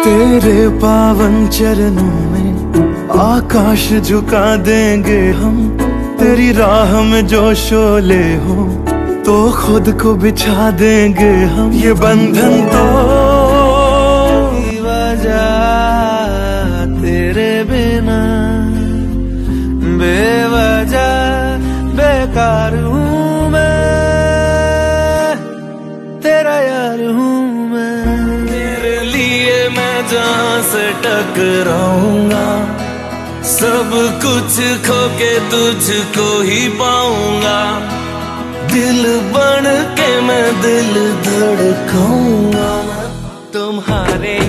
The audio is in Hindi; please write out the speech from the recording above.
तेरे पावन चरणों में आकाश झुका देंगे हम। तेरी राह में जो शोले हो तो खुद को बिछा देंगे हम। ये बंधन तो वजह तेरे बिना बेवजह बेकार हूँ मैं, तेरा यार हूँ मैं। तेरे लिए मैं जहाँ से टकराऊंगा, सब कुछ खो के तुझको ही पाऊंगा। दिल बन के मैं दिल धड़काऊंगा, तुम्हारे